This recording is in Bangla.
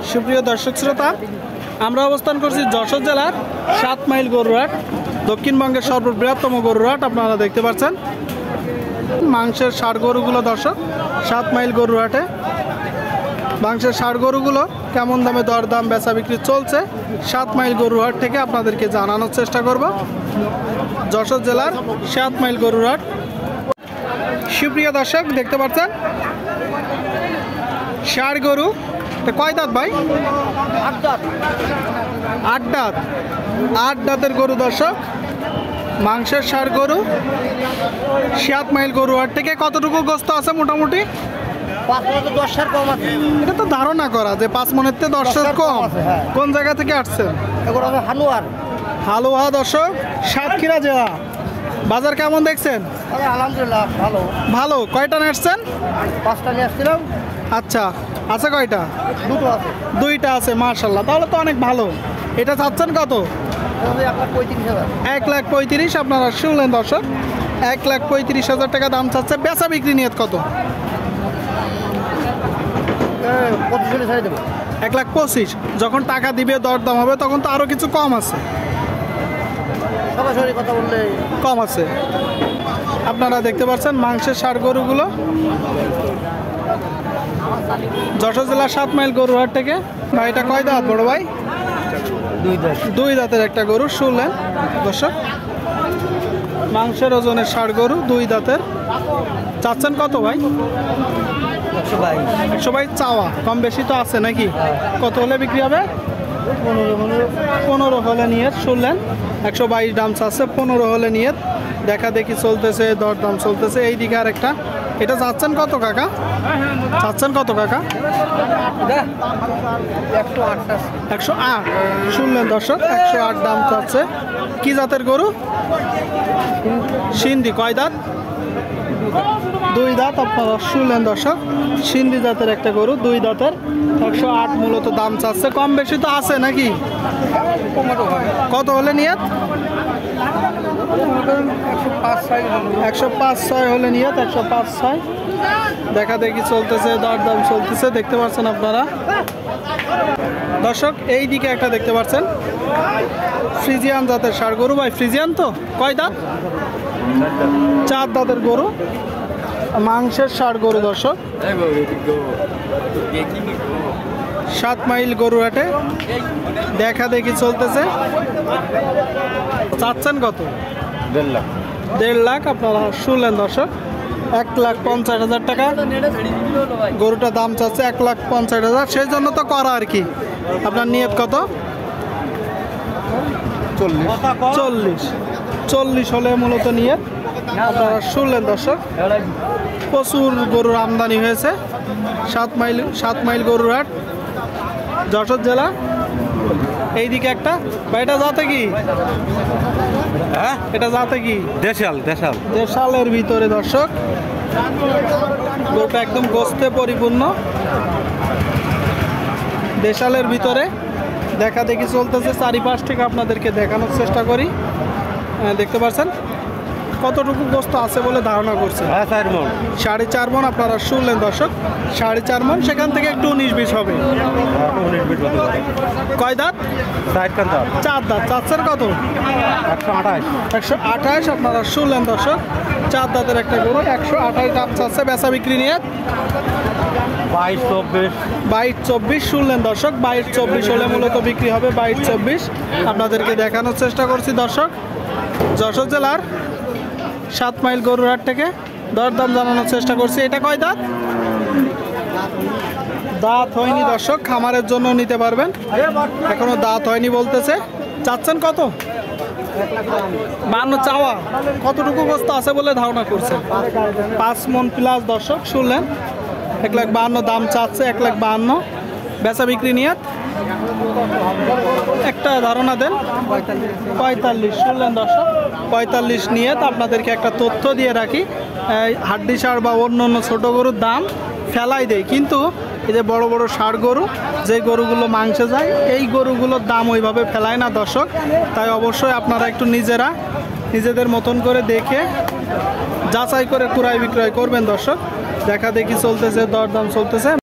সুপ্রিয় দর্শক শ্রোতা, আমরা অবস্থান করছি যশোর জেলার 7 মাইল গরুরহাট, দক্ষিণবঙ্গের সর্ববৃহত্তম গরুরহাট। আপনারা দেখতে পাচ্ছেন মাংসের ষাঁড় গরুগুলো দর্শক 7 মাইল গরুরহাটে। মাংসের ষাঁড় গরুগুলো কেমন দামে দরদাম বেচা বিক্রি চলছে 7 মাইল গরুরহাট থেকে আপনাদেরকে জানানোর চেষ্টা করব। যশোর জেলার 7 মাইল গরুরহাট। সুপ্রিয় দর্শক দেখতে পাচ্ছেন ষাঁড় গরু, কয় দাঁত ভাই? 8 দাঁত। 8 দাঁতের গরু দর্শক, মাংসের ষাঁড় গরু 7 মাইল গরুরহাট থেকে। কতটুকু গোস্ত আছে মোটামুটি? 5 মণ কম আছে। এটা তো ধারণা করা যে 5 মণের থেকে 10 কম। কোন জায়গা থেকে আসছেন? হালুয়া দর্শক, সাতক্ষীরা জেলা। বাজার কেমন দেখছেন? আলহামদুলিল্লাহ ভালো। ভালো। কয়টা আসছেন? 5টা নিয়ে আসছিলাম। আচ্ছা, আছে কয়টা? 2টো আছে। 2টা আছে, মাশাআল্লাহ, তাহলে তো অনেক ভালো। এটা চাচ্ছেন কত? 1,35,000। 1,35,000 আপনারা শুনলেন দর্শক, 1,35,000 টাকা দাম চাচ্ছে। বেচা বিক্রি নিয়ত কত? 1,25,000। যখন টাকা দিবে দরদাম হবে তখন তো আরো কিছু কম আছে। সরাসরি কথা বললে কম আছে। আপনারা দেখতে পাচ্ছেন মাংসের ষাঁড় গরুগুলো যশোর জেলার 7 মাইল গরুরহাট থেকে। ভাই এটা কয় দাঁত বড় ভাই? 2 দাঁত। 2 দাঁতের একটা গরু শুনলেন দর্শক, মাংসের ওজনের ষাঁড় গরু 2 দাঁতের। চাচ্ছেন কত ভাই? 122 চাওয়া, কম বেশি তো আছে নাকি? কত হলে বিক্রি হবে? 15 হলে নিয়ে শুনলেন। 122 দাম চাচ্ছে, 15 হলে নিয়ে দেখা দেখি চলতেছে, দরদাম চলতেছে। এই দিকে আর একটা, এটা চাচ্ছেন কত কাকা? চাচ্ছেন কত কাকা? 108 শুনলেন দর্শক, 108 দাম চাচ্ছে। কি জাতের গরু? সিন্ধি। কয় দাঁত? 2 দাঁত। আপনারা শুনলেন দর্শক, সিন্ধি জাতের একটা গরু, 2 দাঁতের। 108 মূলত দাম চাচ্ছে। কম বেশি তো আছে নাকি? কত হলে নিয়ত? 105-6 হলে নিয়ত। 105-6 দেখা দেখি চলতেছে, দরদাম চলতেছে, দেখতে পাচ্ছেন আপনারা দর্শক। এই দিকে একটা দেখতে পাচ্ছেন ফ্রিজিয়ান জাতের ষাঁড় গরু। ভাই ফ্রিজিয়ান তো? কয় দাঁত? 4 দাঁতের গরু, মাংসের ষাঁড় গরু দর্শক। 7 মাইল গরুরহাটে দেখা দেখি চলতেছে। চাচ্ছেন কত? 1.5 লাখ। আপনারা শুনলেন দর্শক, 1,50,000 টাকা গরুটা দাম চাচ্ছে। 1,50,000, সেই জন্য তো করা আর কি। আপনার নিয়ত কত? 40 হলে মূলত নিয়ত। আপনারা শুনলেন দর্শক, প্রচুর গরুর আমদানি হয়েছে 7 মাইল গরুরহাট, যশোর জেলা। এইদিকে একটা, বা এটা জাতে কি? এটা জাতে কি? দেশালের ভিতরে দর্শক, গরুটা একদম গোস্তে পরিপূর্ণ, দেশালের ভিতরে। দেখা দেখি চলতেছে, চারিপাশ থেকে আপনাদেরকে দেখানোর চেষ্টা করি। দেখতে পাচ্ছেন কতটুকু গোস্ত আছে বলে ধারণা করছে। 4.5 মণ। আপনারা শুনলেন দর্শক, 4.5 মণ। সেখান থেকে একটু 19-20 হবে। কয় দাঁত? 4 দাঁত। চাচ্ছেন কত? 128। আপনারা শুনলেন দর্শক, 4 দাঁতের একটা গরু, 128 দাম চাচ্ছে। বেচা বিক্রি নিয়ে 22-24 শুনলেন দর্শক, 22-24 হলে মূলত বিক্রি হবে। 22-24 আপনাদেরকে দেখানোর চেষ্টা করছি দর্শক, যশোর জেলার 7 মাইল গরুরহাট থেকে দরদাম জানানোর চেষ্টা করছি। এটা কয় দাঁত? দাঁত হয়নি দর্শক, খামারের জন্য নিতে পারবেন, এখনো দাঁত হয়নি বলতেছে। চাচ্ছেন কত? 52 চাওয়া। কতটুকু গোস্ত আছে বলে ধারণা করছেন? 5 মণ প্লাস দর্শক শুনলেন। 1,52,000 দাম চাচ্ছে। 1,52,000 বেচা বিক্রি নিয়ে একটা ধারণা দেন। 45 শুনলেন দর্শক, 45 নিয়ে আপনাদেরকে একটা তথ্য দিয়ে রাখি। হাড্ডি ষাঁড় বা অন্য অন্য ছোটো গরুর দাম ফেলাই দেয়, কিন্তু এই যে বড় বড় ষাঁড় গরু, যে গরুগুলো মাংসে যায়, এই গরুগুলোর দাম ওইভাবে ফেলায় না দর্শক। তাই অবশ্যই আপনারা একটু নিজেদের মতন করে দেখে যাচাই করে ক্রয় বিক্রয় করবেন দর্শক। দেখা দেখি চলতেছে, দরদাম চলতেছে।